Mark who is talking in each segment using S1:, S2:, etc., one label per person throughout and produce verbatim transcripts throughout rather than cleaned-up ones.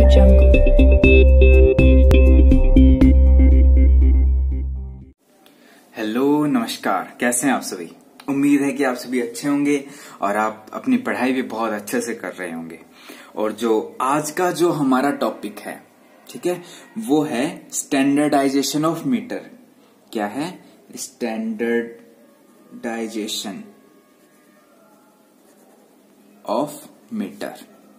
S1: Hello, नमस्कार। कैसे हैं आप सभी? उम्मीद है कि आप सभी अच्छे होंगे और आप अपनी पढ़ाई भी बहुत अच्छे से कर रहे होंगे। और जो आज का जो हमारा टॉपिक है, ठीक है, वो है स्टैंडर्डाइजेशन ऑफ मीटर। क्या है? Standardization of meter.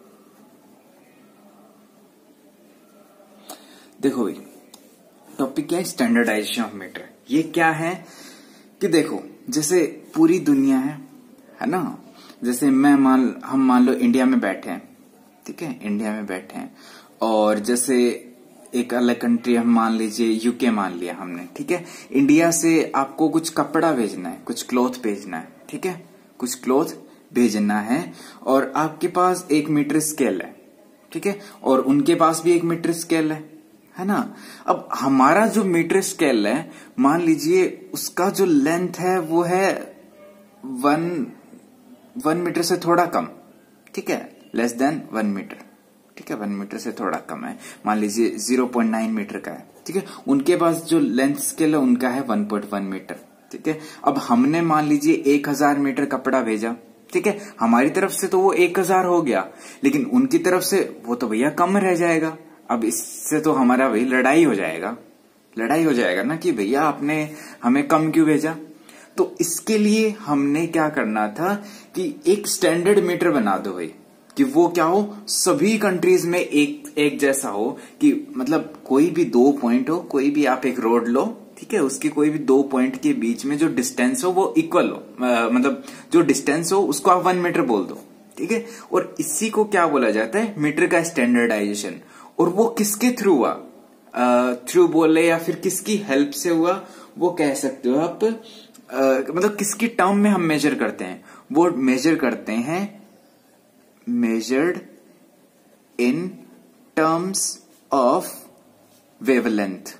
S1: देखो भाई, टॉपिक क्या है? Standardization of meter. ये क्या है कि देखो, जैसे पूरी दुनिया है है ना। जैसे मैं मान हम मान लो इंडिया में बैठे हैं, ठीक है, इंडिया में बैठे हैं। और जैसे एक अलग कंट्री हम मान लीजिए यूके मान लिया हमने, ठीक है। इंडिया से आपको कुछ कपड़ा भेजना है, कुछ क्लॉथ भेजना है, ठीक है, कुछ क्लॉथ भेजना है। और आपके पास एक मीटर स्केल है, ठीक है, और उनके पास भी एक मीटर स्केल है है ना। अब हमारा जो मीटर स्केल है, मान लीजिए उसका जो लेंथ है वो है वन वन मीटर से थोड़ा कम, ठीक है, लेस देन वन मीटर, ठीक है, वन मीटर से थोड़ा कम है, मान लीजिए ज़ीरो पॉइंट नाइन मीटर का है, ठीक है। उनके पास जो लेंथ स्केल है उनका है वन पॉइंट वन मीटर, ठीक है। अब हमने मान लीजिए एक हजार मीटर कपड़ा भेजा, ठीक है, हमारी तरफ से तो वो एक हजार हो गया, लेकिन उनकी तरफ से वो तो भैया कम रह जाएगा। अब इससे तो हमारा भाई लड़ाई हो जाएगा, लड़ाई हो जाएगा ना कि भैया आपने हमें कम क्यों भेजा। तो इसके लिए हमने क्या करना था कि एक स्टैंडर्ड मीटर बना दो भाई, कि वो क्या हो, सभी कंट्रीज में एक एक जैसा हो, कि मतलब कोई भी दो पॉइंट हो, कोई भी आप एक रोड लो, ठीक है, उसके कोई भी दो पॉइंट के बीच में जो डिस्टेंस हो वो इक्वल हो, आ, मतलब जो डिस्टेंस हो उसको आप वन मीटर बोल दो, ठीक है। और इसी को क्या बोला जाता है? मीटर का स्टैंडर्डाइजेशन। और वो किसके थ्रू हुआ? थ्रू बोले या फिर किसकी हेल्प से हुआ, वो कह सकते हो आप। uh, मतलब किसकी टर्म में हम मेजर करते हैं? वो मेजर करते हैं measured in terms of wavelength,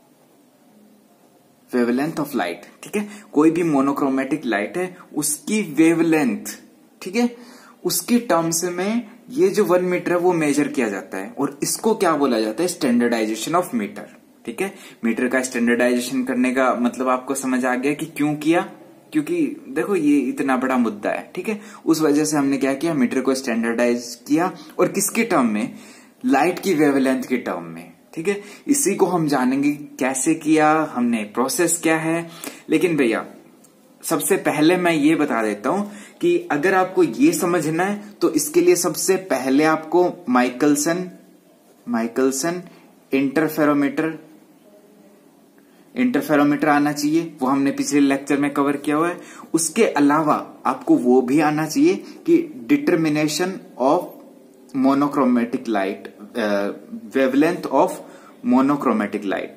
S1: wavelength of light, ठीक है। कोई भी मोनोक्रोमेटिक लाइट है उसकी वेवलेंथ, ठीक है, उसकी टर्म्स में ये जो वन मीटर है वो मेजर किया जाता है। और इसको क्या बोला जाता है? स्टैंडर्डाइजेशन ऑफ मीटर, ठीक है। मीटर का स्टैंडर्डाइजेशन करने का मतलब आपको समझ आ गया कि क्यों किया, क्योंकि देखो ये इतना बड़ा मुद्दा है, ठीक है। उस वजह से हमने क्या किया? मीटर को स्टैंडर्डाइज किया। और किसके टर्म में? लाइट की वेवलेंथ के टर्म में, ठीक है। इसी को हम जानेंगे कैसे किया हमने, प्रोसेस क्या है। लेकिन भैया सबसे पहले मैं ये बता देता हूं कि अगर आपको ये समझना है तो इसके लिए सबसे पहले आपको माइकलसन माइकलसन इंटरफेरोमीटर इंटरफेरोमीटर आना चाहिए। वो हमने पिछले लेक्चर में कवर किया हुआ है। उसके अलावा आपको वो भी आना चाहिए कि determination of monochromatic light, wavelength of monochromatic light,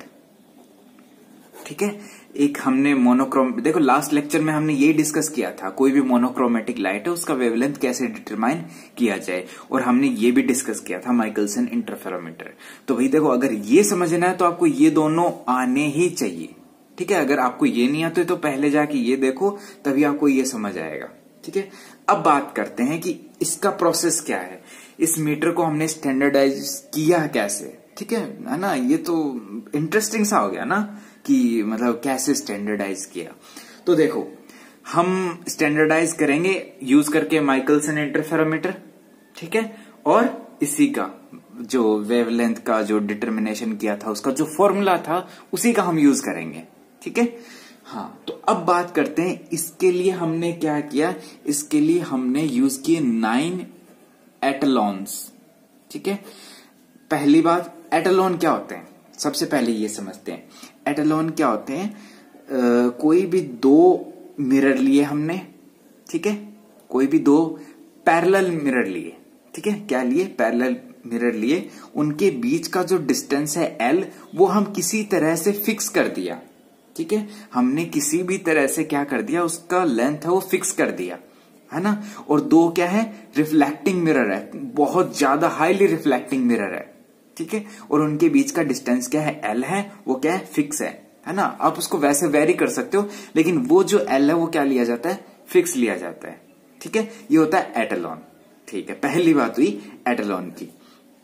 S1: ठीक है। एक हमने मोनोक्रोम देखो लास्ट लेक्चर में हमने ये डिस्कस किया था, कोई भी मोनोक्रोमेटिक लाइट है उसका वेवलेंथ कैसे डिटरमाइन किया जाए। और हमने ये भी डिस्कस किया था माइकलसन इंटरफेरोमीटर। तो भाई देखो, अगर ये समझना है तो आपको ये दोनों आने ही चाहिए, ठीक है। अगर आपको ये नहीं आते तो पहले जाके ये देखो, तभी आपको ये समझ आएगा, ठीक है। अब बात करते हैं कि इसका प्रोसेस क्या है, इस मीटर को हमने स्टैंडर्डाइज किया कैसे, ठीक है है ना। ये तो इंटरेस्टिंग सा हो गया ना कि मतलब कैसे स्टैंडर्डाइज किया। तो देखो, हम स्टैंडर्डाइज करेंगे यूज करके माइकलसन इंटरफेरोमीटर, ठीक है। और इसी का जो वेवलेंथ का जो डिटर्मिनेशन किया था उसका जो फॉर्मूला था उसी का हम यूज करेंगे, ठीक है। हाँ, तो अब बात करते हैं इसके लिए हमने क्या किया। इसके लिए हमने यूज किए नाइन एटलॉन्स, ठीक है। पहली बात, एटलॉन क्या होते हैं सबसे पहले ये समझते हैं। एटलॉन क्या होते हैं? आ, कोई भी दो मिरर लिए हमने, ठीक है, कोई भी दो पैरेलल मिरर लिए, ठीक है। क्या लिए? पैरेलल मिरर लिए। उनके बीच का जो डिस्टेंस है एल, वो हम किसी तरह से फिक्स कर दिया, ठीक है। हमने किसी भी तरह से क्या कर दिया, उसका लेंथ है वो फिक्स कर दिया, है ना। और दो क्या है? रिफ्लेक्टिंग मिरर है, बहुत ज्यादा हाईली रिफ्लेक्टिंग मिरर है, ठीक है। और उनके बीच का डिस्टेंस क्या है? एल है, वो क्या है? फिक्स है, है ना। आप उसको वैसे वेरी कर सकते हो, लेकिन वो जो एल है वो क्या लिया जाता है? फिक्स लिया जाता है, ठीक है। ये होता है एटलॉन, ठीक है। पहली बात हुई एटलॉन की।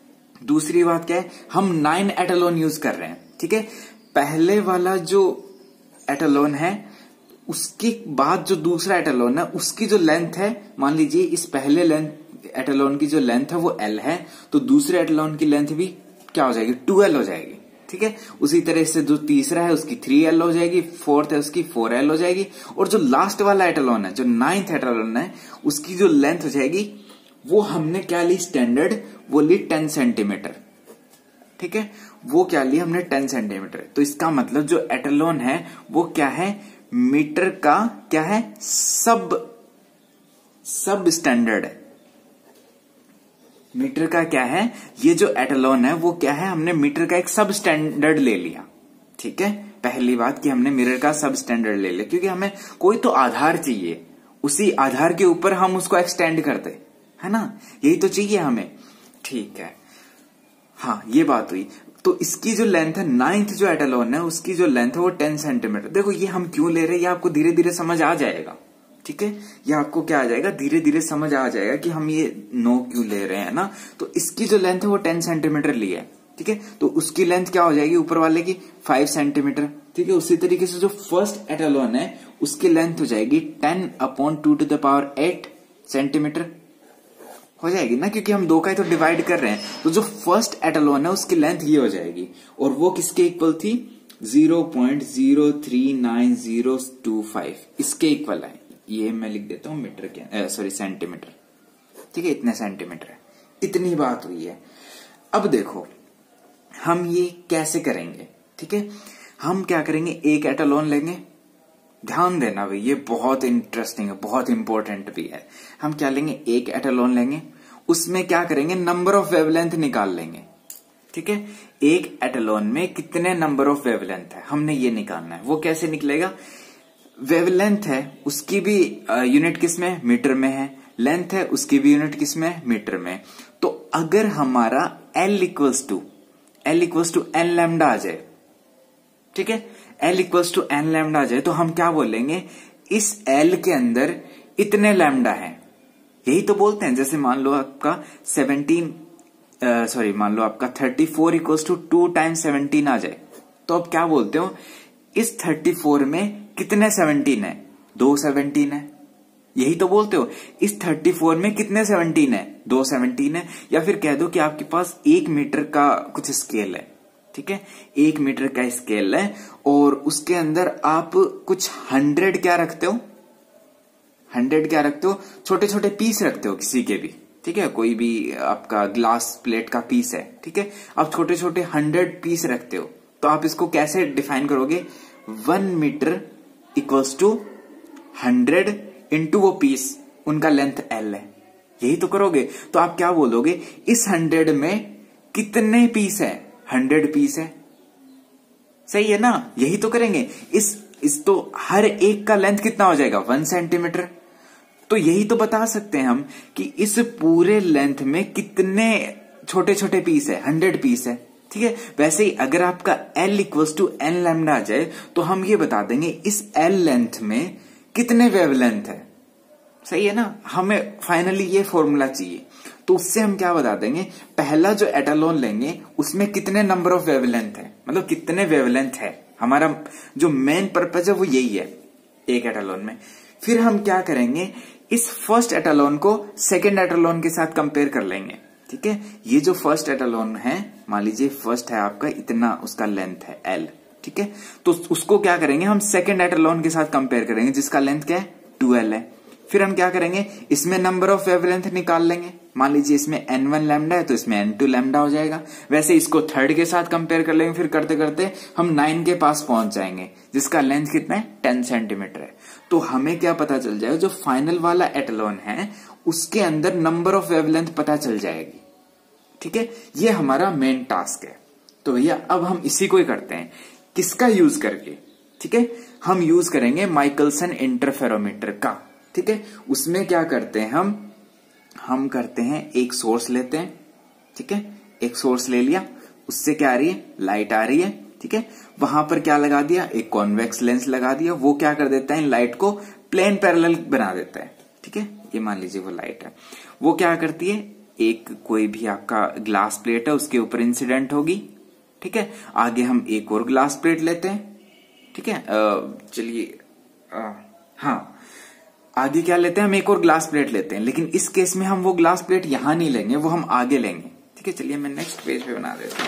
S1: दूसरी बात क्या है, हम नाइन एटलोन यूज कर रहे हैं, ठीक है। पहले वाला जो एटलोन है उसके बाद जो दूसरा एटलोन है उसकी जो लेंथ है, मान लीजिए इस पहले लेंथ एटलोन की जो लेंथ है वो एल है, तो दूसरे एटलोन की लेंथ भी क्या हो जाएगी, टू एल हो जाएगी, ठीक है। उसी तरह से जो तीसरा है उसकी थ्री एल हो जाएगी, फोर्थ है उसकी फोर एल हो जाएगी, और जो लास्ट वाला एटलोन है, जो नाइन्थ एटलोन है, उसकी जो लेंथ हो जाएगी वो हमने क्या ली स्टैंडर्ड, वो ली टेन सेंटीमीटर, ठीक है। वो क्या ली हमने टेन सेंटीमीटर। तो इसका मतलब जो एटलोन है वो क्या है, मीटर का क्या है, सब सब स्टैंडर्ड है। मीटर का क्या है, ये जो एटलोन है वो क्या है, हमने मीटर का एक सब स्टैंडर्ड ले लिया, ठीक है। पहली बात कि हमने मीटर का सब स्टैंडर्ड ले लिया, क्योंकि हमें कोई तो आधार चाहिए, उसी आधार के ऊपर हम उसको एक्सटेंड करते है ना, यही तो चाहिए हमें, ठीक है। हाँ, ये बात हुई। तो इसकी जो लेंथ है, नाइन्थ जो एटलोन है उसकी जो लेंथ है वो टेन सेंटीमीटर। देखो ये हम क्यों ले रहे हैं, ये आपको धीरे धीरे समझ आ जाएगा, ठीक है। ये आपको क्या आ जाएगा, धीरे धीरे समझ आ जाएगा कि हम ये नो क्यों ले रहे हैं ना। तो इसकी जो लेंथ है वो टेन सेंटीमीटर ली है, ठीक है। तो उसकी लेंथ क्या हो जाएगी ऊपर वाले की, फाइव सेंटीमीटर, ठीक है। उसी तरीके से जो फर्स्ट एटलोन है उसकी लेंथ हो जाएगी ten upon two to the power eight centimeter हो जाएगी ना, क्योंकि हम दो का ही तो डिवाइड कर रहे हैं। तो जो फर्स्ट एटलोन है उसकी लेंथ ये हो जाएगी, और वो किसके इक्वल थी, zero point zero three nine zero two five, इसके इक्वल है। ये मैं लिख देता हूं मीटर के, सॉरी सेंटीमीटर, ठीक है। इतने सेंटीमीटर है, इतनी बात हुई है। अब देखो हम ये कैसे करेंगे, ठीक है। हम क्या करेंगे, एक एटलोन लेंगे, ध्यान देना भाई ये बहुत इंटरेस्टिंग है, बहुत इंपॉर्टेंट भी है। हम क्या लेंगे, एक एटलोन लेंगे, उसमें क्या करेंगे, नंबर ऑफ वेवलेंथ निकाल लेंगे, ठीक है। एक एटलोन में कितने नंबर ऑफ वेवलेंथ है हमने ये निकालना है। वो कैसे निकलेगा, वेवलेंथ है उसकी भी यूनिट किस में, मीटर में है, लेंथ है उसकी भी यूनिट किस में, मीटर में। तो अगर हमारा L equals to L equals to N lambda आ जाए, ठीक है, L equals to N lambda आ जाए, तो हम क्या बोलेंगे, इस L के अंदर इतने लैम्डा है, यही तो बोलते हैं। जैसे मान लो आपका सेवनटीन सॉरी मान लो आपका thirty four equals to two times seventeen आ जाए, तो अब क्या बोलते हो, इस थर्टी फोर में कितने सेवनटीन है, दो सेवनटीन है, यही तो बोलते हो। इस थर्टी फोर में कितने सेवनटीन है, दो सेवनटीन है। या फिर कह दो कि आपके पास एक मीटर का कुछ स्केल है, ठीक है, एक मीटर का स्केल है, और उसके अंदर आप कुछ हंड्रेड क्या रखते हो, हंड्रेड क्या रखते हो, छोटे छोटे पीस रखते हो किसी के भी, ठीक है। कोई भी आपका ग्लास प्लेट का पीस है, ठीक है, आप छोटे छोटे हंड्रेड पीस रखते हो। तो आप इसको कैसे डिफाइन करोगे, one meter equals to hundred into वो पीस, उनका लेंथ एल है, यही तो करोगे। तो आप क्या बोलोगे, इस हंड्रेड में कितने पीस है, हंड्रेड पीस है, सही है ना, यही तो करेंगे। इस इस तो हर एक का लेंथ कितना हो जाएगा, वन सेंटीमीटर। तो यही तो बता सकते हैं हम कि इस पूरे लेंथ में कितने छोटे छोटे पीस है, हंड्रेड पीस है, ठीक है। वैसे ही अगर आपका L equals to N lambda आ जाए, तो हम ये बता देंगे इस L लेंथ में कितने वेवलेंथ है, सही है ना। हमें फाइनली ये फॉर्मूला चाहिए, तो उससे हम क्या बता देंगे, पहला जो एटलोन लेंगे उसमें कितने नंबर ऑफ वेवलेंथ है, मतलब कितने वेवलेंथ है। हमारा जो मेन पर्पज है वो यही है एक एटलोन में। फिर हम क्या करेंगे, इस फर्स्ट एटलोन को सेकेंड एटलोन के साथ कंपेयर कर लेंगे, ठीक है। ये जो फर्स्ट एटलोन है, मान लीजिए फर्स्ट है आपका, इतना उसका लेंथ है L, ठीक है। तो उसको क्या करेंगे, हम सेकेंड एटलोन के साथ कंपेयर करेंगे जिसका लेंथ क्या है, टू एल है। फिर हम क्या करेंगे, इसमें नंबर ऑफ वेवलेंथ निकाल लेंगे। मान लीजिए इसमें एन वन लैम्डा है तो इसमें एन टू लैम्डा हो जाएगा। वैसे इसको थर्ड के साथ कंपेयर कर लेंगे, फिर करते करते हम नाइन के पास पहुंच जाएंगे जिसका लेंथ कितना है, टेन सेंटीमीटर है। तो हमें क्या पता चल जाएगा, जो फाइनल वाला एटलोन है उसके अंदर नंबर ऑफ वेवलेंथ पता चल जाएगी, ठीक है। ये हमारा मेन टास्क है। तो भैया अब हम इसी को ही करते हैं, किसका यूज करके, ठीक है। हम यूज करेंगे माइकलसन इंटरफेरोमीटर का, ठीक है। उसमें क्या करते हैं हम हम करते हैं एक सोर्स लेते हैं, ठीक है। एक सोर्स ले लिया, उससे क्या आ रही है, लाइट आ रही है, ठीक है। वहां पर क्या लगा दिया, एक कॉन्वेक्स लेंस लगा दिया। वो क्या कर देता है, लाइट को प्लेन पैरेलल बना देता है, ठीक है। ये मान लीजिए वो लाइट है, वो क्या करती है, एक कोई भी आपका ग्लास प्लेट है उसके ऊपर इंसिडेंट होगी। ठीक है, आगे हम एक और ग्लास प्लेट लेते हैं। ठीक है, चलिए हाँ आगे क्या लेते हैं, हम एक और ग्लास प्लेट लेते हैं, लेकिन इस केस में हम वो ग्लास प्लेट यहां नहीं लेंगे, वो हम आगे लेंगे। ठीक है, चलिए मैं नेक्स्ट पेज पे बना देता हूँ,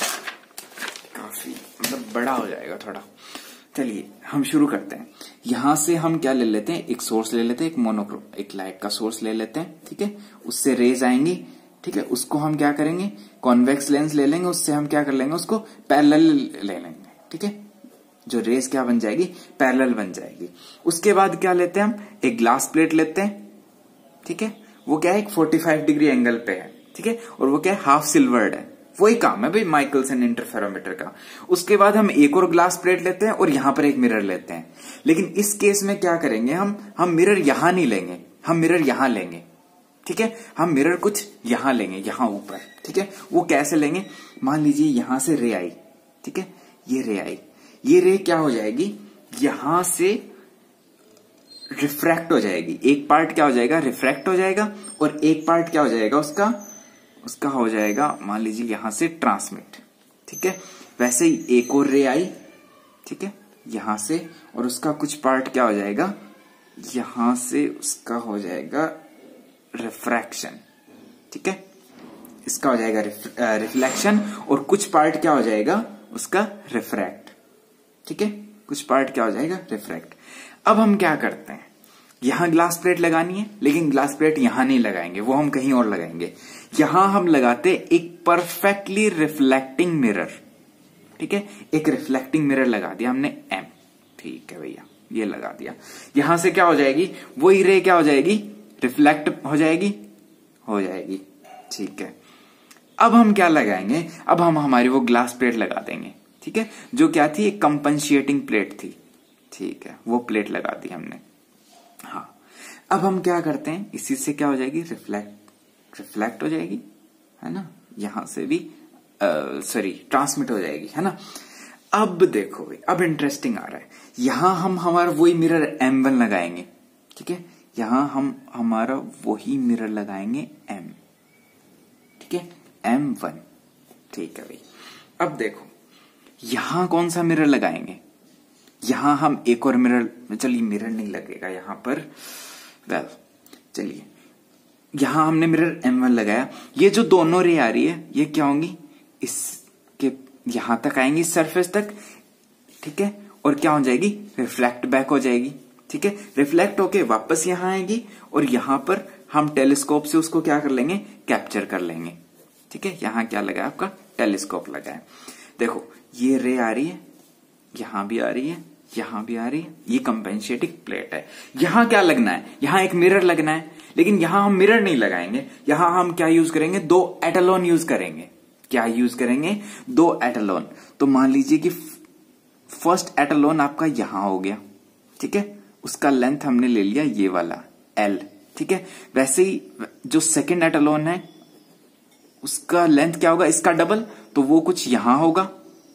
S1: काफी मतलब बड़ा हो जाएगा थोड़ा। चलिए हम शुरू करते हैं। यहां से हम क्या ले लेते हैं, एक सोर्स ले लेते हैं, एक मोनोक्रोम एक लाइट का सोर्स ले लेते हैं। ठीक है, उससे रेज आएंगी। ठीक है, उसको हम क्या करेंगे, कॉन्वेक्स लेंस ले लेंगे, उससे हम क्या कर लेंगे, उसको पैरेलल ले लेंगे। ठीक है, जो रेस क्या बन जाएगी, पैरेलल बन जाएगी। उसके बाद क्या लेते हैं, हम एक ग्लास प्लेट लेते हैं। ठीक है, वो क्या है, एक पैंतालीस डिग्री एंगल पे है। ठीक है, और वो क्या है, हाफ सिल्वर्ड है। वही काम है भाई माइकलसन इंटरफेरोमीटर का। उसके बाद हम एक और ग्लास प्लेट लेते हैं और यहां पर एक मिरर लेते हैं। लेकिन इस केस में क्या करेंगे, हम हम मिरर यहां नहीं लेंगे, हम मिरर यहां लेंगे। ठीक है, हम मिरर कुछ यहां लेंगे, यहां ऊपर। ठीक है, वो कैसे लेंगे, मान लीजिए यहां से रे आई। ठीक है, ये रे आई, ये रे क्या हो जाएगी, यहां से रिफ्रैक्ट हो जाएगी। एक पार्ट क्या हो जाएगा, रिफ्रैक्ट हो जाएगा, और एक पार्ट क्या हो जाएगा उसका उसका हो जाएगा मान लीजिए यहां से ट्रांसमिट। ठीक है, वैसे ही एक और रे आई। ठीक है, यहां से, और उसका कुछ पार्ट क्या हो जाएगा, यहां से उसका हो जाएगा रिफ्रैक्शन। ठीक है, इसका हो जाएगा रिफ्लेक्शन, और कुछ पार्ट क्या हो जाएगा उसका रिफ्रैक्ट। ठीक है, कुछ पार्ट क्या हो जाएगा, रिफ्रैक्ट। अब हम क्या करते हैं, यहां ग्लास प्लेट लगानी है, लेकिन ग्लास प्लेट यहां नहीं लगाएंगे, वो हम कहीं और लगाएंगे। यहां हम लगाते एक परफेक्टली रिफ्लेक्टिंग मिरर। ठीक है, एक रिफ्लेक्टिंग मिरर लगा दिया हमने एम। ठीक है भैया, ये लगा दिया। यहां से क्या हो जाएगी, वही रे क्या हो जाएगी, रिफ्लेक्ट हो जाएगी हो जाएगी ठीक है, अब हम क्या लगाएंगे, अब हम हमारी वो ग्लास प्लेट लगा देंगे। ठीक है, जो क्या थी, एक कंपनशिएटिंग प्लेट थी। ठीक है, वो प्लेट लगा दी हमने। हाँ, अब हम क्या करते हैं, इसी से क्या हो जाएगी, रिफ्लेक्ट रिफ्लेक्ट हो जाएगी, है ना, यहां से भी सॉरी ट्रांसमिट हो जाएगी, है ना। अब देखो भाई, अब इंटरेस्टिंग आ रहा है। यहां हम हमारा वही मिरर एम वन लगाएंगे। ठीक है, यहां हम हमारा वही मिरर लगाएंगे एम। ठीक है, एम वन। ठीक है भाई, अब देखो यहां कौन सा मिरर लगाएंगे, यहां हम एक और मिरर, चलिए मिरर नहीं लगेगा यहां पर, वेल चलिए यहां हमने मिरर एम वन लगाया। ये जो दोनों रे आ रही है, ये क्या होंगी, इसके यहां तक आएंगी, सरफेस तक। ठीक है, और क्या हो जाएगी, रिफ्लेक्ट बैक हो जाएगी। ठीक है, रिफ्लेक्ट होके वापस यहां आएगी, और यहां पर हम टेलीस्कोप से उसको क्या कर लेंगे, कैप्चर कर लेंगे। ठीक है, यहां क्या लगा है, आपका टेलीस्कोप लगा है। देखो ये रे आ रही है, यहां भी आ रही है, यहां भी आ रही है, ये कंपेंसेटिंग प्लेट है। यहां क्या लगना है, यहां एक मिरर लगना है, लेकिन यहां हम मिरर नहीं लगाएंगे, यहां हम क्या यूज करेंगे, दो एटलॉन यूज करेंगे। क्या यूज करेंगे, दो एटलॉन। तो मान लीजिए कि फर्स्ट एटलॉन आपका यहां हो गया। ठीक है, उसका लेंथ हमने ले लिया ये वाला एल। ठीक है, वैसे ही जो सेकंड एटलॉन है उसका लेंथ क्या होगा, इसका डबल, तो वो कुछ यहां होगा।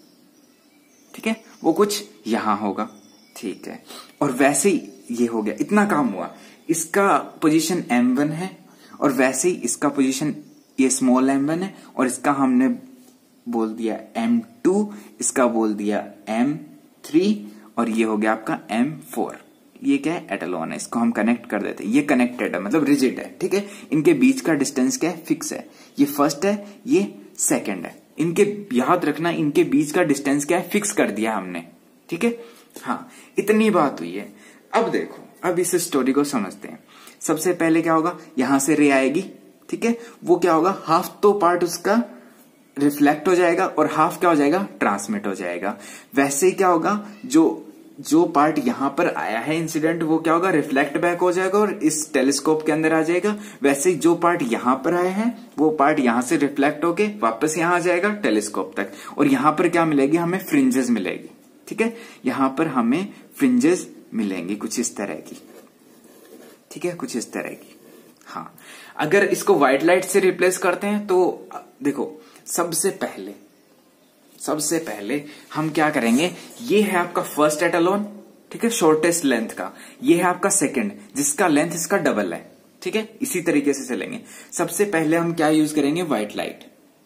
S1: ठीक है, वो कुछ यहां होगा। ठीक है, और वैसे ही ये हो गया, इतना काम हुआ। इसका पोजीशन एम वन है, और वैसे ही इसका पोजीशन ये स्मॉल एम वन है, और इसका हमने बोल दिया एम टू, इसका बोल दिया एम थ्री, और ये हो गया आपका एम फोर। ये क्या है, एटलॉन है, इसको हम कनेक्ट कर देते हैं। ये कनेक्टेड है, मतलब रिजिड है। ठीक है, इनके बीच का डिस्टेंस क्या है, फिक्स है। ये फर्स्ट है, ये सेकंड है। इनके याद रखना, इनके बीच का डिस्टेंस क्या है, फिक्स कर दिया हमने। ठीक है, हाँ इतनी बात हुई है। अब देखो, अब इस स्टोरी को समझते हैं। सबसे पहले क्या होगा, यहां से रे आएगी। ठीक है, वो क्या होगा, हाफ तो पार्ट उसका रिफ्लेक्ट हो जाएगा, और हाफ क्या हो जाएगा, ट्रांसमिट हो जाएगा। वैसे ही क्या होगा, जो जो पार्ट यहां पर आया है इंसिडेंट, वो क्या होगा, रिफ्लेक्ट बैक हो जाएगा और इस टेलीस्कोप के अंदर आ जाएगा। वैसे ही जो पार्ट यहां पर आए हैं, वो पार्ट यहां से रिफ्लेक्ट होके वापस यहां आ जाएगा टेलीस्कोप तक, और यहां पर क्या मिलेगी, हमें फ्रिंजेस मिलेगी। ठीक है, यहां पर हमें फ्रिंजेस मिलेंगी कुछ इस तरह की। ठीक है, कुछ इस तरह की। हाँ, अगर इसको व्हाइट लाइट से रिप्लेस करते हैं तो देखो, सबसे पहले सबसे पहले हम क्या करेंगे, ये है आपका फर्स्ट एटलॉन। ठीक है, शॉर्टेस्ट लेंथ का। ये है आपका सेकंड, जिसका लेंथ इसका डबल है। ठीक है, इसी तरीके से चलेंगे। सबसे पहले हम क्या यूज करेंगे, व्हाइट लाइट।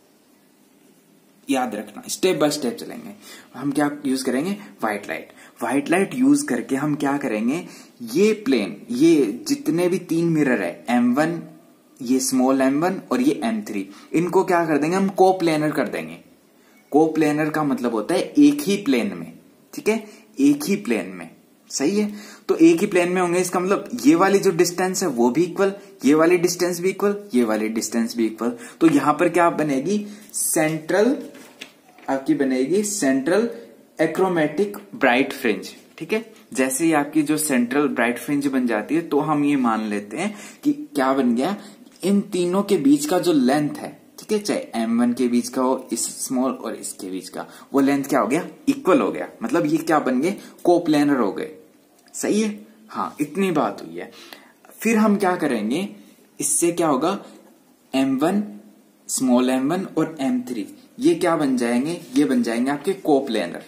S1: याद रखना, स्टेप बाय स्टेप चलेंगे। हम क्या यूज करेंगे, white light. White light use करके हम क्या करेंगे, ये प्लेन, ये जितने भी तीन मिरर है एम वन, ये स्मॉल एम वन और ये एम थ्री, इनको क्या कर देंगे हम, को प्लेनर कर देंगे। को प्लेनर का मतलब होता है एक ही प्लेन में, ठीक है, एक ही प्लेन में, सही है। तो एक ही प्लेन में होंगे, इसका मतलब ये वाली जो डिस्टेंस है वो भी इक्वल, ये वाली डिस्टेंस भी इक्वल, ये वाली डिस्टेंस भी इक्वल। तो यहां पर क्या बनेगी, सेंट्रल आपकी बनेगी सेंट्रल एक्रोमेटिक ब्राइट फ्रिंज, ठीक है। जैसे ही आपकी जो सेंट्रल ब्राइट फ्रिंज बन जाती है तो हम ये मान लेते हैं कि क्या बन गया, इन तीनों के बीच का जो लेंथ है, ठीक है, चाहे एम वन के बीच का हो, इस स्मॉल और इसके बीच का, वो लेंथ क्या हो गया, इक्वल हो गया। मतलब ये क्या बन गए, कोप्लेनर हो गए, सही है। हाँ, इतनी बात हुई है। फिर हम क्या करेंगे, इससे क्या होगा, M one, small M one और एम थ्री, ये क्या बन जाएंगे, ये बन जाएंगे आपके कोप्लेनर,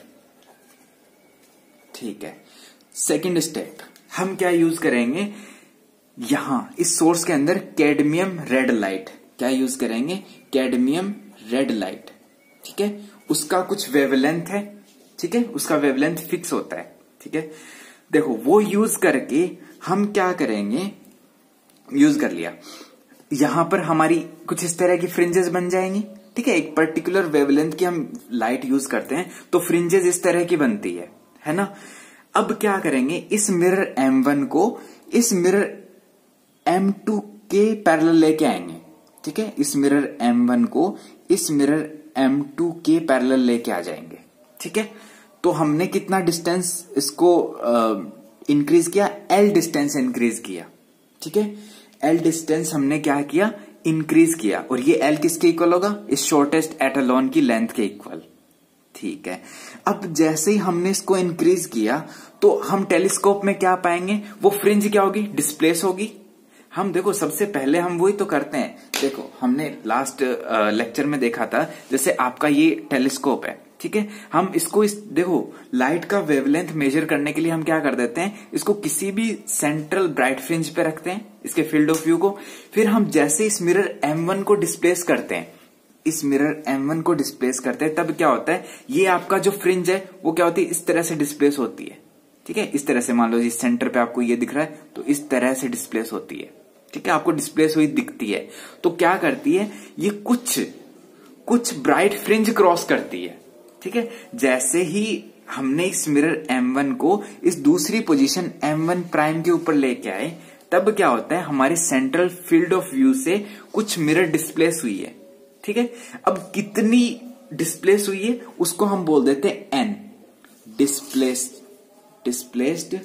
S1: ठीक है। सेकंड स्टेप हम क्या यूज करेंगे, यहां इस सोर्स के अंदर कैडमियम रेड लाइट, क्या यूज करेंगे, कैडमियम रेड लाइट, ठीक है। उसका कुछ वेवलेंथ है, ठीक है, उसका वेवलेंथ फिक्स होता है, ठीक है। देखो वो यूज करके हम क्या करेंगे, यूज कर लिया, यहां पर हमारी कुछ इस तरह की फ्रिंजेस बन जाएंगी, ठीक है। एक पर्टिकुलर वेवलेंथ की हम लाइट यूज करते हैं तो फ्रिंजेस इस तरह की बनती है, है ना। अब क्या करेंगे, इस मिरर एम वन को इस मिरर एम टू के पैरेलल लेके आएंगे, ठीक है। इस मिरर एम वन को इस मिरर एम टू के पैरेलल लेके आ जाएंगे, ठीक है। तो हमने कितना डिस्टेंस इसको इंक्रीज किया, एल डिस्टेंस इंक्रीज किया, ठीक है। एल डिस्टेंस हमने क्या किया, इंक्रीज किया, और ये एल किसके इक्वल होगा, इस शॉर्टेस्ट एटलॉन की लेंथ के इक्वल, ठीक है। अब जैसे ही हमने इसको इंक्रीज किया तो हम टेलीस्कोप में क्या पाएंगे, वो फ्रिंज क्या होगी, डिस्प्लेस होगी। हम देखो सबसे पहले हम वही तो करते हैं, देखो हमने लास्ट लेक्चर में देखा था, जैसे आपका ये टेलीस्कोप है, ठीक है। हम इसको इस देखो लाइट का वेवलेंथ मेजर करने के लिए हम क्या कर देते हैं, इसको किसी भी सेंट्रल ब्राइट फ्रिंज पे रखते हैं, इसके फील्ड ऑफ व्यू को। फिर हम जैसे इस मिरर एम वन को डिस्प्लेस करते हैं, इस मिरर एम वन को डिस्प्लेस करते हैं, तब क्या होता है, ये आपका जो फ्रिंज है वो क्या होती है, इस तरह से डिस्प्लेस होती है, ठीक है। इस तरह से मान लो इस सेंटर पे आपको ये दिख रहा है, तो इस तरह से डिस्प्लेस होती है, ठीक है, आपको डिस्प्लेस हुई दिखती है। तो क्या करती है, ये कुछ कुछ ब्राइट फ्रिंज क्रॉस करती है, ठीक है। जैसे ही हमने इस मिरर एम वन को इस दूसरी पोजीशन एम वन प्राइम के ऊपर लेके आए, तब क्या होता है, हमारे सेंट्रल फील्ड ऑफ व्यू से कुछ मिरर डिस्प्लेस हुई है, ठीक है। अब कितनी डिस्प्लेस हुई है उसको हम बोल देते हैं एन, डिस्प्लेस्ड डिस्प्लेस्ड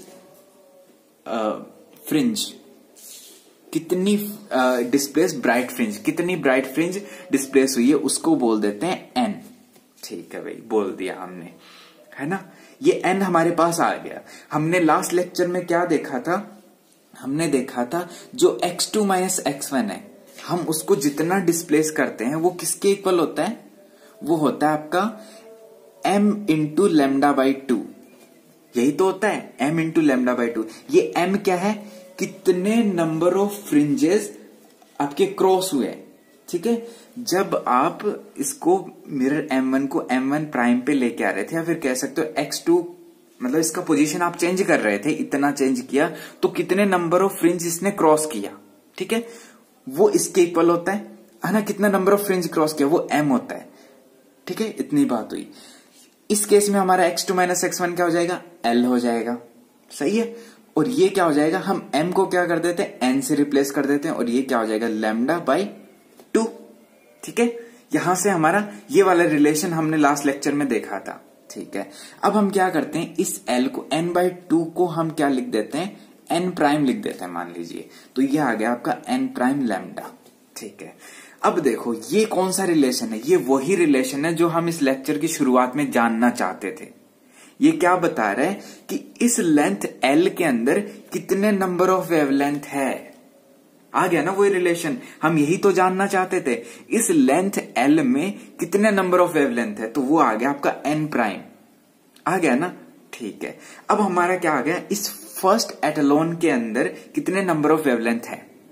S1: फ्रिंज, कितनी डिस्प्लेस ब्राइट फ्रिंज, कितनी ब्राइट फ्रिंज डिस्प्लेस हुई है उसको बोल देते हैं एन, ठीक है भाई, बोल दिया हमने, है ना। ये एन हमारे पास आ गया। हमने लास्ट लेक्चर में क्या देखा था, हमने देखा था जो X two minus X one है, हम उसको जितना डिस्प्लेस करते हैं वो किसके इक्वल होता है, वो होता है आपका m into lambda by two, यही तो होता है m into lambda by two. ये m क्या है, कितने नंबर ऑफ फ्रिंजेस आपके क्रॉस हुए, ठीक है। जब आप इसको मिरर एम वन को एम वन प्राइम पे लेके आ रहे थे, या फिर कह सकते हो एक्स टू, मतलब इसका पोजीशन आप चेंज कर रहे थे, इतना चेंज किया तो कितने नंबर ऑफ फ्रिंज इसने क्रॉस किया, ठीक है, वो इसके इक्वल होता है, है ना। कितना नंबर ऑफ फ्रिंज क्रॉस किया वो m होता है, ठीक है। इतनी बात हुई। इस केस में हमारा X two minus X one क्या हो जाएगा, l हो जाएगा, सही है। और ये क्या हो जाएगा, हम m को क्या कर देते हैं, n से रिप्लेस कर देते हैं, और ये क्या हो जाएगा, लैम्डा बाई टू, ठीक है। यहां से हमारा ये वाला रिलेशन हमने लास्ट लेक्चर में देखा था, ठीक है। अब हम क्या करते हैं, इस l को n बाई टू को हम क्या लिख देते हैं, n प्राइम लिख देते हैं, मान लीजिए। तो ये आ गया आपका n प्राइम लैम्डा, ठीक है। अब देखो ये कौन सा रिलेशन है, ये वही रिलेशन है जो हम इस लेक्चर की शुरुआत में जानना चाहते थे। ये क्या बता रहा है कि इस लेंथ L के अंदर कितने नंबर ऑफ वेवलेंथ है, आ गया ना वही रिलेशन, हम यही तो जानना चाहते थे, इस लेंथ L में कितने नंबर ऑफ वेवलेंथ है, तो वो आ गया आपका n प्राइम, आ गया ना, ठीक है। अब हमारा क्या आ गया, इस फर्स्ट एटलॉन के अंदर कितने नंबर ऑफ वेवलेंथ है,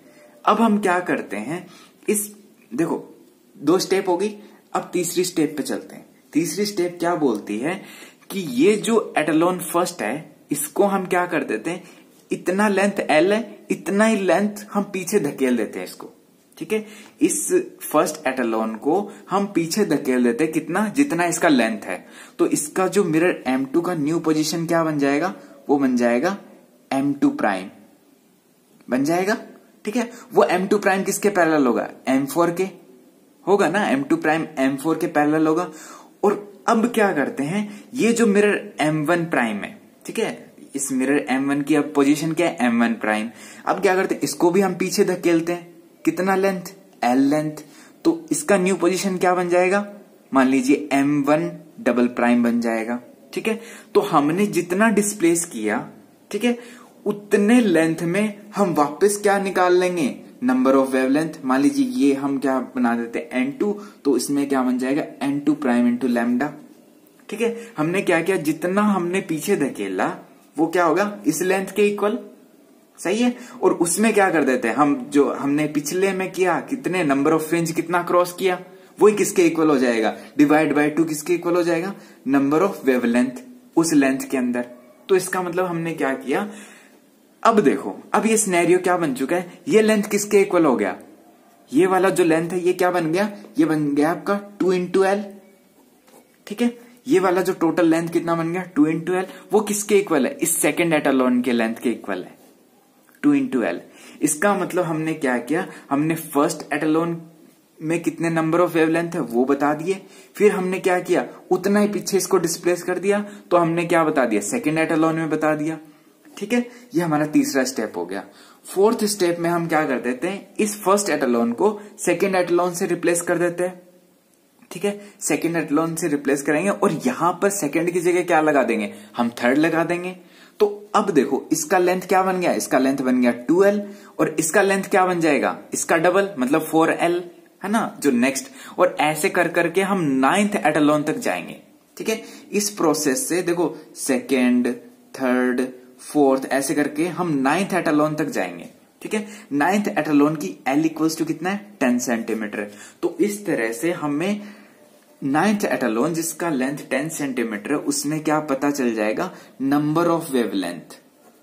S1: अब हम क्या करते हैं, इस देखो दो स्टेप होगी, अब तीसरी स्टेप पे चलते हैं। तीसरी स्टेप क्या बोलती है कि ये जो एटलॉन फर्स्ट है इसको हम क्या कर देते हैं, इतना लेंथ एल है, इतना ही लेंथ हम पीछे धकेल देते हैं इसको, ठीक है। इस फर्स्ट एटलॉन को हम पीछे धकेल देते हैं कितना, जितना इसका लेंथ है। तो इसका जो मिरर एम टू का न्यू पोजीशन क्या बन जाएगा, वो बन जाएगा एम टू प्राइम बन जाएगा, ठीक है। वो एम टू प्राइम किसके पैरेलल होगा, एम फोर के होगा ना, M two prime M four के पैरेलल होगा। और अब क्या करते हैं, ये जो मिरर एम वन प्राइम है, ठीक है, इस मिरर एम वन की अब पोजीशन क्या है, एम वन प्राइम। अब क्या करते हैं, इसको भी हम पीछे धकेलते हैं, कितना लेंथ, एल लेंथ। तो इसका न्यू पोजीशन क्या बन जाएगा, मान लीजिए एम वन डबल प्राइम बन जाएगा, ठीक है। तो हमने जितना डिस्प्लेस किया, ठीक है, उतने लेंथ में हम वापस क्या निकाल लेंगे, नंबर ऑफ वेवलेंथ। मान लीजिए ये हम क्या बना देते हैं एन टू, तो इसमें क्या बन जाएगा N two prime into lambda, ठीक है। हमने क्या किया, जितना हमने पीछे धकेला वो क्या होगा, इस लेंथ के इक्वल, सही है। और उसमें क्या कर देते हैं हम, जो हमने पिछले में किया, कितने नंबर ऑफ फ्रिंज कितना क्रॉस किया, वही किसके इक्वल हो जाएगा, डिवाइड बाय टू किसके इक्वल हो जाएगा, नंबर ऑफ वेवलेंथ उस लेंथ के अंदर। तो इसका मतलब हमने क्या किया, अब देखो अब ये सिनेरियो क्या बन चुका है, ये लेंथ किसके इक्वल हो गया, ये वाला जो लेंथ है ये क्या बन गया, ये बन गया आपका टू इंटू एल, ठीक है। ये वाला जो टोटल लेंथ कितना बन गया, टू इंटू एल। वो किसके इक्वल है, इस सेकेंड एटलॉन के लेंथ के इक्वल है, टू इंटू एल। इसका मतलब हमने क्या किया, हमने फर्स्ट एटलॉन में कितने नंबर ऑफ वेवलेंथ है वो बता दिए, फिर हमने क्या किया, उतना ही पीछे इसको डिस्प्लेस कर दिया, तो हमने क्या बता दिया, सेकेंड एटलॉन में बता दिया, ठीक है। ये हमारा तीसरा स्टेप हो गया। फोर्थ स्टेप में हम क्या कर देते हैं, इस फर्स्ट एटलॉन को सेकेंड एटलॉन से रिप्लेस कर देते हैं, ठीक है। सेकेंड एटलॉन से रिप्लेस करेंगे और यहां पर सेकेंड की जगह क्या लगा देंगे, हम थर्ड लगा देंगे। तो अब देखो इसका लेंथ क्या बन गया, इसका लेंथ बन गया टू एल, और इसका लेंथ क्या बन जाएगा, इसका डबल मतलब फोर एल, है ना, जो नेक्स्ट। और ऐसे कर करके हम नाइन्थ एटलॉन तक जाएंगे, ठीक है। इस प्रोसेस से देखो सेकेंड, थर्ड, फोर्थ, ऐसे करके हम नाइन्थ एटलॉन तक जाएंगे, ठीक है। नाइन्थ एटलॉन की एल इक्वल्स टू कितना है, टेन सेंटीमीटर। तो इस तरह से हमें नाइन्थ एटलॉन जिसका लेंथ टेन सेंटीमीटर उसमें क्या पता चल जाएगा, नंबर ऑफ वेवलेंथ,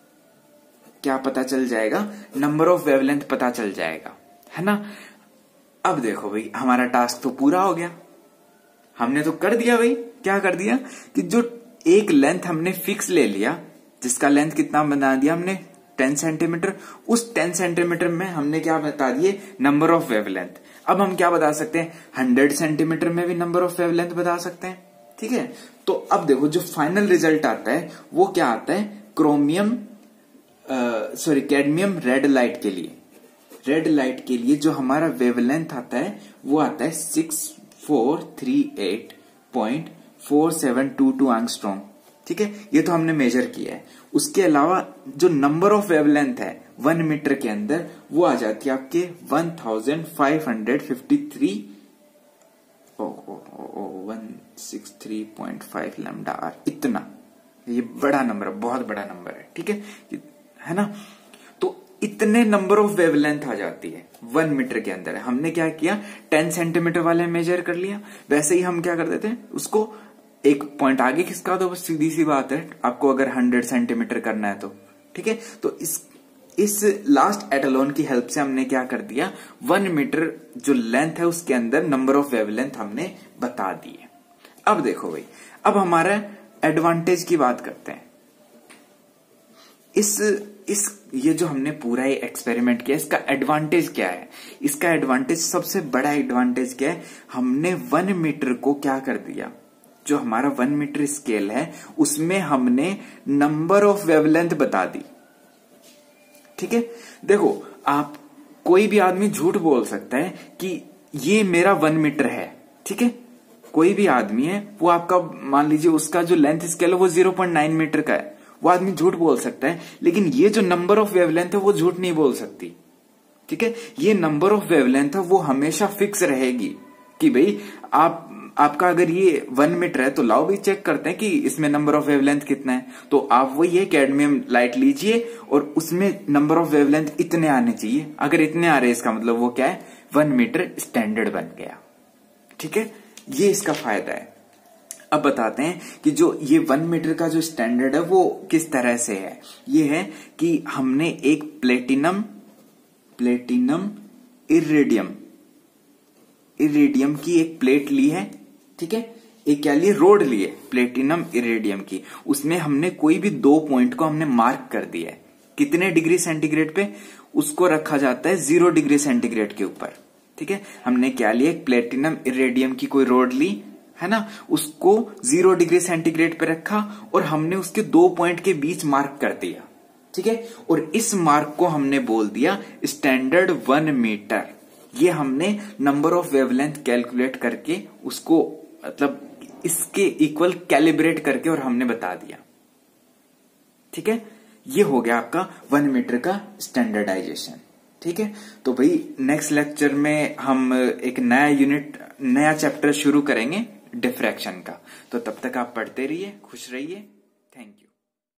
S1: क्या पता चल जाएगा, नंबर ऑफ वेवलेंथ पता चल जाएगा, है ना। अब देखो भाई हमारा टास्क तो पूरा हो गया, हमने तो कर दिया भाई, क्या कर दिया कि जो एक लेंथ हमने फिक्स ले लिया, जिसका लेंथ कितना बना दिया हमने टेन सेंटीमीटर, उस टेन सेंटीमीटर में हमने क्या बता दिए, नंबर ऑफ वेवलेंथ। अब हम क्या बता सकते हैं, हंड्रेड सेंटीमीटर में भी नंबर ऑफ वेवलेंथ बता सकते हैं, ठीक है। तो अब देखो जो फाइनल रिजल्ट आता है वो क्या आता है, chromium sorry cadmium red light के लिए, रेड लाइट के लिए जो हमारा वेवलेंथ आता है वो आता है six four three eight point four seven two two angstrom, ठीक है। ये तो हमने मेजर किया है। उसके अलावा जो नंबर ऑफ वेवलेंथ है वन मीटर के अंदर वो आ जाती है आपके one thousand five hundred fifty three one six three point five lambda R, इतना, ये बड़ा नंबर है, बहुत बड़ा नंबर है, ठीक है, है ना। तो इतने नंबर ऑफ वेवलेंथ आ जाती है वन मीटर के अंदर। हमने क्या किया, टेन सेंटीमीटर वाले मेजर कर लिया, वैसे ही हम क्या कर देते हैं, उसको एक पॉइंट आगे खिसका दो, बस सीधी सी बात है। आपको अगर हंड्रेड सेंटीमीटर करना है तो, ठीक है। तो इस इस लास्ट एटलॉन की हेल्प से हमने क्या कर दिया, वन मीटर जो लेंथ है उसके अंदर नंबर ऑफ वेवलेंथ हमने बता दिए। अब देखो भाई, अब हमारा एडवांटेज की बात करते हैं। इस इस ये जो हमने पूरा ये एक्सपेरिमेंट किया, इसका एडवांटेज क्या है, इसका एडवांटेज, सबसे बड़ा एडवांटेज क्या है, हमने वन मीटर को क्या कर दिया, जो हमारा वन मीटर स्केल है उसमें हमने नंबर ऑफ वेवलेंथ बता दी, ठीक है। देखो आप, कोई भी आदमी झूठ बोल सकता है कि ये मेरा वन मीटर है, ठीक है। कोई भी आदमी है, वो आपका मान लीजिए उसका जो लेंथ स्केल है वो जीरो पॉइंट नाइन मीटर का है, वो आदमी झूठ बोल सकता है, लेकिन ये जो नंबर ऑफ वेवलेंथ है वो झूठ नहीं बोल सकती, ठीक है। ये नंबर ऑफ वेवलेंथ है वो हमेशा फिक्स रहेगी कि भाई आप आपका अगर ये वन मीटर है तो लाओ भी चेक करते हैं कि इसमें नंबर ऑफ वेवलेंथ कितना है। तो आप वही है कैडमियम लाइट लीजिए और उसमें नंबर ऑफ वेवलेंथ इतने आने चाहिए। अगर इतने आ रहे हैं इसका मतलब वो क्या है, वन मीटर स्टैंडर्ड बन गया। ठीक है, ये इसका फायदा है। अब बताते हैं कि जो ये वन मीटर का जो स्टैंडर्ड है वो किस तरह से है। ये है कि हमने एक प्लेटिनम प्लेटिनम इरिडियम इरिडियम की एक प्लेट ली है। ठीक है, एक क्या लिए, रोड ली है प्लेटिनम इरिडियम की। उसमें हमने कोई भी दो पॉइंट को हमने मार्क कर दिया है। कितने डिग्री सेंटीग्रेड पे, उसको रखा जाता है जीरो डिग्री सेंटीग्रेड के ऊपर। ठीक है, हमने क्या लिया, एक प्लेटिनम इरिडियम की कोई रोड ली है ना, उसको जीरो डिग्री सेंटीग्रेड पे रखा और हमने उसके दो पॉइंट के बीच मार्क कर दिया। ठीक है, और इस मार्क को हमने बोल दिया स्टैंडर्ड वन मीटर। ये हमने नंबर ऑफ वेवलेंथ कैलकुलेट करके उसको मतलब इसके इक्वल कैलिब्रेट करके और हमने बता दिया। ठीक है, ये हो गया आपका वन मीटर का स्टैंडर्डाइजेशन। ठीक है, तो भाई नेक्स्ट लेक्चर में हम एक नया यूनिट नया चैप्टर शुरू करेंगे डिफ्रैक्शन का। तो तब तक आप पढ़ते रहिए, खुश रहिए। Thank you.